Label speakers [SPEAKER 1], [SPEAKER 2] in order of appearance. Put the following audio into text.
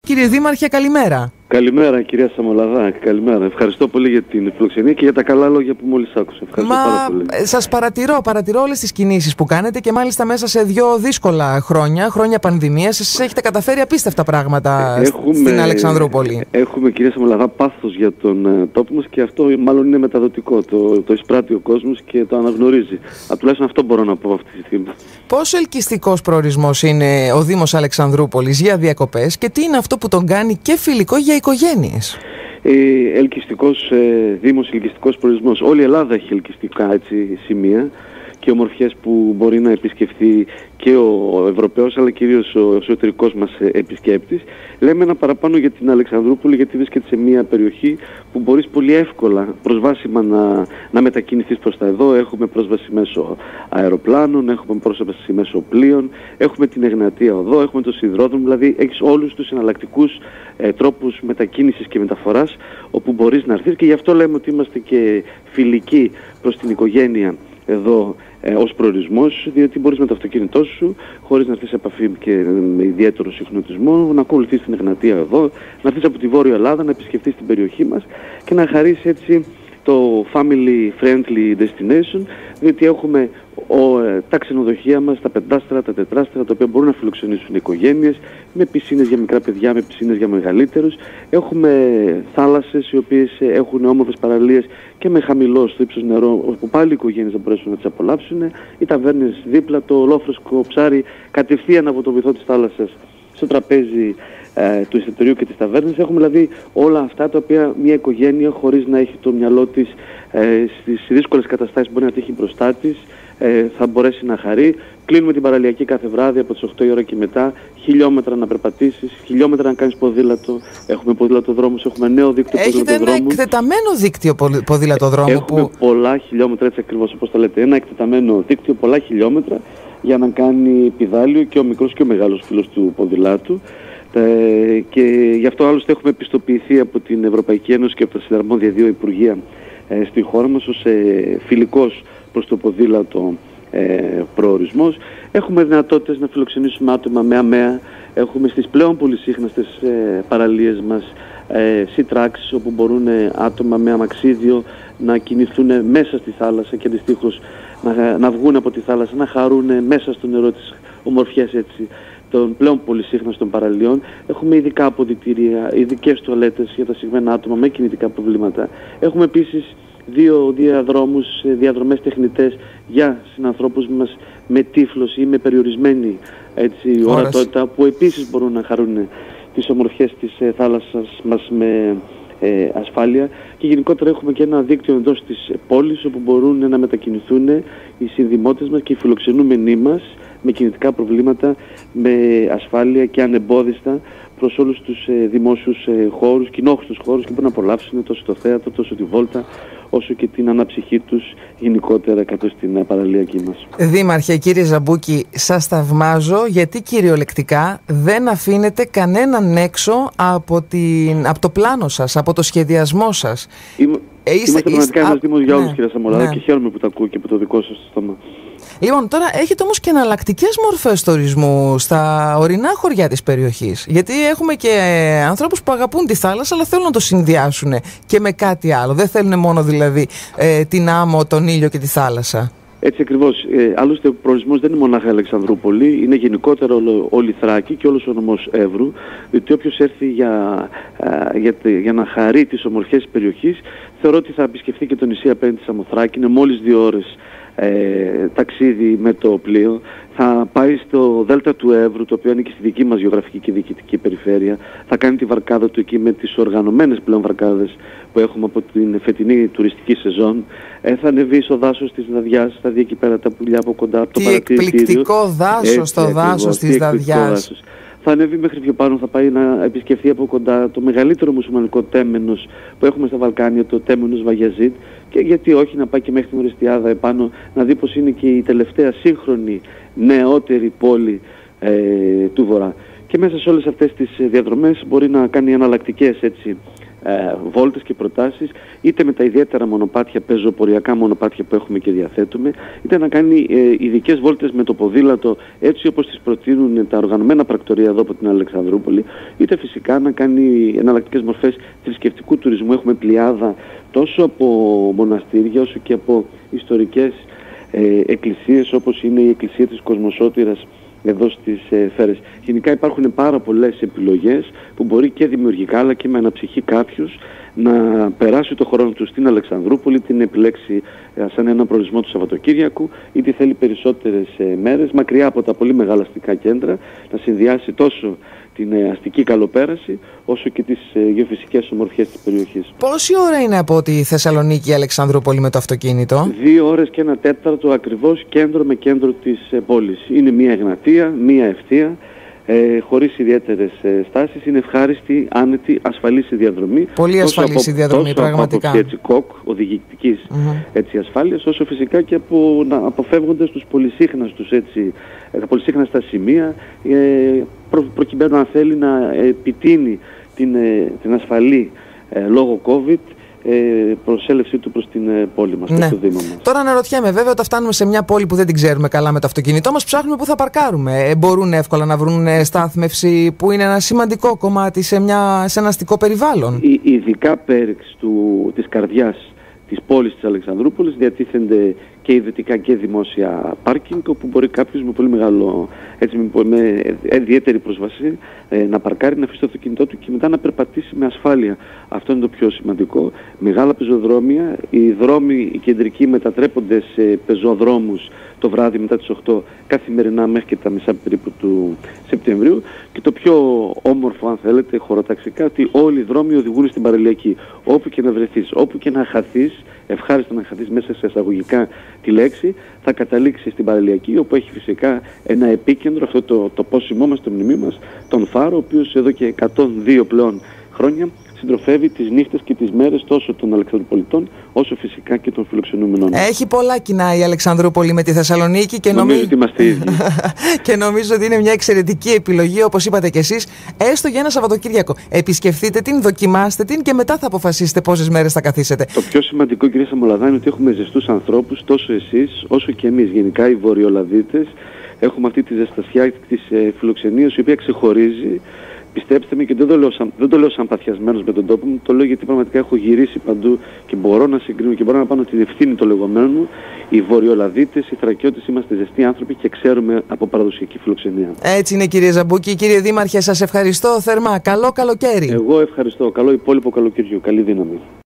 [SPEAKER 1] Κύριε Δήμαρχε, καλημέρα.
[SPEAKER 2] Καλημέρα κυρία Σαμολαδά, καλημέρα. Ευχαριστώ πολύ για την φιλοξενία και για τα καλά λόγια που μόλις άκουσα. Ευχαριστώ πάρα πολύ.
[SPEAKER 1] Σας παρατηρώ όλες τις κινήσεις που κάνετε και μάλιστα μέσα σε 2 δύσκολα χρόνια πανδημίας. Εσείς έχετε καταφέρει απίστευτα πράγματα στην Αλεξανδρούπολη.
[SPEAKER 2] Έχουμε κυρία Σαμολαδά πάθος για τον τόπο μας και αυτό μάλλον είναι μεταδοτικό. Το εισπράττει ο κόσμος και το αναγνωρίζει. Τουλάχιστον αυτό μπορώ να πω αυτή τη στιγμή.
[SPEAKER 1] Πόσο ελκυστικός προορισμός είναι ο Δήμος Αλεξανδρούπολης για διακοπές και τι είναι αυτό που τον κάνει και φιλικό για οικογένειες?
[SPEAKER 2] Ελκυστικός Δήμος, ελκυστικός προορισμός. Όλη η Ελλάδα έχει ελκυστικά σημεία και ομορφιές που μπορεί να επισκεφθεί και ο Ευρωπαίος αλλά κυρίως ο εσωτερικός μας επισκέπτης. Λέμε ένα παραπάνω για την Αλεξανδρούπολη γιατί βρίσκεται σε μια περιοχή που μπορείς πολύ εύκολα προσβάσιμα να μετακινηθείς προς τα εδώ. Έχουμε πρόσβαση μέσω αεροπλάνων, έχουμε πρόσβαση μέσω πλοίων, έχουμε την Εγνατία Οδό, έχουμε το σιδηρόδρομο, δηλαδή έχεις όλους τους εναλλακτικούς τρόπους μετακίνησης και μεταφοράς όπου μπορείς να έρθεις και γι' αυτό λέμε ότι είμαστε και φιλικοί προς την οικογένεια εδώ ως προορισμός, διότι μπορείς με το αυτοκίνητό σου, χωρίς να έρθεις σε επαφή και με ιδιαίτερο συχνοτισμό, να ακολουθείς την Εγνατία Οδό, να έρθεις από τη Βόρεια Ελλάδα, να επισκεφτείς την περιοχή μας και να χαρείς έτσι το family friendly destination, διότι έχουμε τα ξενοδοχεία μας, τα πεντάστερα, τα τετράστερα, τα οποία μπορούν να φιλοξενήσουν οικογένειες, με πισίνες για μικρά παιδιά, με πισίνες για μεγαλύτερους. Έχουμε θάλασσες οι οποίες έχουν όμορφες παραλίες και με χαμηλό στο ύψος νερό, όπου πάλι οι οικογένειες θα μπορέσουν να τις απολαύσουν. Οι ταβέρνες δίπλα, το ολόφρεσκο ψάρι κατευθείαν από το βυθό της θάλασσας στο τραπέζι του εστιατορίου και της ταβέρνης. Έχουμε δηλαδή όλα αυτά τα οποία μια οικογένεια χωρίς να έχει το μυαλό της στις δύσκολες καταστάσεις που μπορεί να τύχει μπροστά της θα μπορέσει να χαρεί. Κλείνουμε την παραλιακή κάθε βράδυ από τις 8 η ώρα και μετά, χιλιόμετρα να περπατήσεις, χιλιόμετρα να κάνεις ποδήλατο. Έχουμε ποδηλατοδρόμους, έχουμε νέο δίκτυο ποδηλατοδρόμου.
[SPEAKER 1] Έχετε ένα εκτεταμένο δίκτυο ποδηλατοδρόμου.
[SPEAKER 2] Έχουμε πολλά χιλιόμετρα, έτσι ακριβώς όπως το λέτε. Ένα εκτεταμένο δίκτυο, πολλά χιλιόμετρα για να κάνει πηδάλιο και ο μικρός και ο μεγάλος φίλος του ποδηλάτου. Και γι' αυτό άλλωστε έχουμε επιστοποιηθεί από την Ευρωπαϊκή Ένωση και από τα συναρμόδια 2 Υπουργεία στη χώρα μας ως φιλικός προς το ποδήλατο προορισμός. Έχουμε δυνατότητες να φιλοξενήσουμε άτομα με αμαία. Έχουμε στις πλέον πολυσύχναστες παραλίες μας sea-tracks όπου μπορούν άτομα με αμαξίδιο να κινηθούν μέσα στη θάλασσα και αντιστοίχως να βγουν από τη θάλασσα, να χαρούν μέσα στο νερό τις ομορφιές έτσι των πλέον πολυσύχναστων παραλιών. Έχουμε ειδικά αποδυτήρια, ειδικές τουαλέτες για τα συγμένα άτομα με κινητικά προβλήματα. Έχουμε επίσης 2 διαδρομές τεχνητές για συνανθρώπους μας με τύφλωση ή με περιορισμένη ορατότητα που επίσης μπορούν να χαρούν τις ομορφιές της θάλασσας μας με ασφάλεια. Και γενικότερα έχουμε και ένα δίκτυο εντός της πόλης όπου μπορούν να μετακινηθούν οι συνδημότες μας και οι φιλοξενούμενοι μας με κινητικά προβλήματα, με ασφάλεια και ανεμπόδιστα προς όλους τους δημόσιους χώρους, κοινόχρηστους χώρους και μπορούν να απολαύσουν τόσο το θέατρο, τόσο τη βόλτα, όσο και την αναψυχή τους γενικότερα κάτω στην παραλιακή μας.
[SPEAKER 1] Δήμαρχε, κύριε Ζαμπούκη, σας θαυμάζω γιατί κυριολεκτικά δεν αφήνετε κανέναν έξω από το πλάνο σας, από το σχεδιασμό σας.
[SPEAKER 2] Είμαστε πραγματικά ένας Δήμος για όλους, κύριε Σαμολάδα, και χαίρομαι που τα ακούω και από το δικό σας στόμα.
[SPEAKER 1] Λοιπόν, τώρα έχετε όμως και εναλλακτικές μορφές τουρισμού στα ορεινά χωριά της περιοχής. Γιατί έχουμε και ανθρώπους που αγαπούν τη θάλασσα, αλλά θέλουν να το συνδυάσουν και με κάτι άλλο. Δεν θέλουν μόνο δηλαδή την άμμο, τον ήλιο και τη θάλασσα. Έτσι
[SPEAKER 2] ακριβώς. Άλλωστε ο προορισμός δεν είναι μονάχα Αλεξανδρούπολη, είναι γενικότερα όλη η Θράκη και όλος ο νομός Εύρου. Διότι όποιος έρθει για να χαρεί τις ομορφιές της περιοχής, θεωρώ ότι θα επισκεφθεί και το νησί απέναντι της Σαμοθράκη. Είναι μόλις 2 ώρες ταξίδι με το πλοίο. Θα πάει στο Δέλτα του Εύρου, το οποίο ανήκει στη δική μας γεωγραφική και διοικητική περιφέρεια. Θα κάνει τη βαρκάδα του εκεί με τις οργανωμένες πλέον βαρκάδες που έχουμε από την φετινή τουριστική σεζόν. Θα ανεβεί στο δάσος της Δαδιάς, θα δει εκεί πέρα τα πουλιά από κοντά από το παρατηρητήριο.
[SPEAKER 1] Τι εκπληκτικό δάσος το δάσος της Δαδιάς.
[SPEAKER 2] Θα ανέβει μέχρι πιο πάνω, θα πάει να επισκεφθεί από κοντά το μεγαλύτερο μουσουλμανικό τέμενος που έχουμε στα Βαλκάνια, το τέμενος Βαγιαζίτ, και γιατί όχι να πάει και μέχρι την Ορεστιάδα επάνω, να δει πως είναι και η τελευταία σύγχρονη νεότερη πόλη του Βορρά. Και μέσα σε όλες αυτές τις διαδρομές μπορεί να κάνει εναλλακτικές βόλτες και προτάσεις, είτε με τα ιδιαίτερα μονοπάτια, πεζοποριακά μονοπάτια που έχουμε και διαθέτουμε, είτε να κάνει ειδικές βόλτες με το ποδήλατο, έτσι όπως τις προτείνουν τα οργανωμένα πρακτορεία εδώ από την Αλεξανδρούπολη, είτε φυσικά να κάνει εναλλακτικές μορφές θρησκευτικού τουρισμού. Έχουμε πλειάδα τόσο από μοναστήρια όσο και από ιστορικές εκκλησίες, όπως είναι η εκκλησία της Κοσμοσώτηρας εδώ στις Φέρες. Γενικά υπάρχουν πάρα πολλές επιλογές που μπορεί και δημιουργικά αλλά και με αναψυχή κάποιος να περάσει το χρόνο του στην Αλεξανδρούπολη, την επιλέξει σαν ένα προορισμό του Σαββατοκύριακου, είτε θέλει περισσότερες μέρες μακριά από τα πολύ μεγάλα αστικά κέντρα, να συνδυάσει τόσο την αστική καλοπέραση όσο και τις γεωφυσικές ομορφιές της περιοχής.
[SPEAKER 1] Πόση ώρα είναι από τη Θεσσαλονίκη η Αλεξανδρούπολη με το αυτοκίνητο?
[SPEAKER 2] 2 ώρες και 1/4 ακριβώς, κέντρο με κέντρο της πόλης. Είναι μία Εγνατία, μία ευθεία, χωρίς ιδιαίτερες στάσεις. Είναι ευχάριστη, άνετη, ασφαλής η διαδρομή.
[SPEAKER 1] Πολύ ασφαλής η διαδρομή, πραγματικά.
[SPEAKER 2] Από έτσι κοκ, οδηγητικής έτσι ασφάλειας, όσο φυσικά και αποφεύγοντας τους τα πολυσύχναστα σημεία, προκειμένου αν θέλει να επιτείνει την ασφαλή λόγω COVID προσέλευσή του προς την πόλη μας, προς το Δήμο μας.
[SPEAKER 1] Τώρα αναρωτιέμαι, βέβαια, όταν φτάνουμε σε μια πόλη που δεν την ξέρουμε καλά με το αυτοκίνητό μας, ψάχνουμε πού θα παρκάρουμε. Μπορούν εύκολα να βρουν στάθμευση που είναι ένα σημαντικό κομμάτι σε ένα αστικό περιβάλλον?
[SPEAKER 2] Ειδικά πέριξ της καρδιάς της πόλης της Αλεξανδρούπολης διατίθενται και ιδιωτικά και δημόσια πάρκινγκ, όπου μπορεί κάποιος με πολύ μεγάλο, με ιδιαίτερη πρόσβαση να παρκάρει, να αφήσει το αυτοκίνητό του και μετά να περπατήσει με ασφάλεια. Αυτό είναι το πιο σημαντικό. Μεγάλα πεζοδρόμια, οι δρόμοι οι κεντρικοί μετατρέπονται σε πεζοδρόμους το βράδυ μετά τις 8 καθημερινά μέχρι και τα μισά περίπου του Σεπτεμβρίου, και το πιο όμορφο, αν θέλετε, χωροταξικά, ότι όλοι οι δρόμοι οδηγούν στην παραλιακή. Όπου και να βρεθείς, όπου και να χαθείς, ευχάριστο να χαθείς μέσα σε εισαγωγικά τη λέξη, θα καταλήξει στην παραλιακή, όπου έχει φυσικά ένα επίκεντρο, αυτό το πόσιμό μας, το μνημείο μας, τον Φάρο, ο οποίος εδώ και 102 πλέον χρόνια συντροφεύει τις νύχτες και τις μέρες τόσο των Αλεξανδροπολιτών όσο φυσικά και των φιλοξενούμενων.
[SPEAKER 1] Έχει πολλά κοινά η Αλεξανδρούπολη με τη Θεσσαλονίκη και
[SPEAKER 2] νομίζω ότι είμαστε ίδιοι.
[SPEAKER 1] Και νομίζω ότι είναι μια εξαιρετική επιλογή, όπως είπατε κι εσείς, έστω για ένα Σαββατοκύριακο. Επισκεφτείτε την, δοκιμάστε την και μετά θα αποφασίσετε πόσες μέρες θα καθίσετε.
[SPEAKER 2] Το πιο σημαντικό, κυρία Σαμολαδά, είναι ότι έχουμε ζεστούς ανθρώπους, τόσο εσείς όσο και εμείς. Γενικά οι Βορειολαδίτες έχουμε αυτή τη ζεστασιά της φιλοξενίας, η οποία ξεχωρίζει. Πιστέψτε με, και δεν το λέω σαν παθιασμένος με τον τόπο μου, το λέω γιατί πραγματικά έχω γυρίσει παντού και μπορώ να συγκρίνω και μπορώ να πάνω την ευθύνη των λεγόμενων μου. Οι Βορειολαδίτες, οι Θρακιώτες είμαστε ζεστοί άνθρωποι και ξέρουμε από παραδοσιακή φιλοξενία.
[SPEAKER 1] Έτσι είναι, κύριε Ζαμπούκη. Κύριε Δήμαρχε, σας ευχαριστώ θερμά. Καλό καλοκαίρι.
[SPEAKER 2] Εγώ ευχαριστώ. Καλό υπόλοιπο καλοκαιριού. Καλή δύναμη.